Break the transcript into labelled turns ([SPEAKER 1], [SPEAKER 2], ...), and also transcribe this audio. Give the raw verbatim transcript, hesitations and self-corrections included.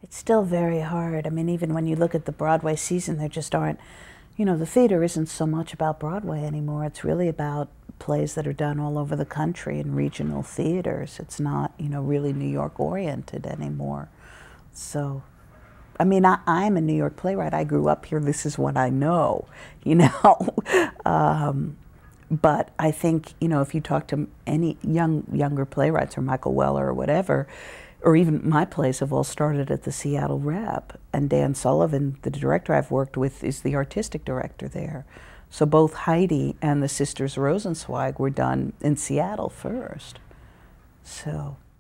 [SPEAKER 1] It's still very hard. I mean, even when you look at the Broadway season, there just aren't, you know, the theater isn't so much about Broadway anymore. It's really about plays that are done all over the country in regional theaters. It's not, you know, really New York oriented anymore. So, I mean, I, I'm a New York playwright. I grew up here. This is what I know, you know. um, but I think, you know, if you talk to any young younger playwrights or Michael Weller or whatever, or even my plays have all started at the Seattle Rep. And Dan Sullivan, the director I've worked with, is the artistic director there. So both Heidi and the Sisters Rosenzweig were done in Seattle first. So.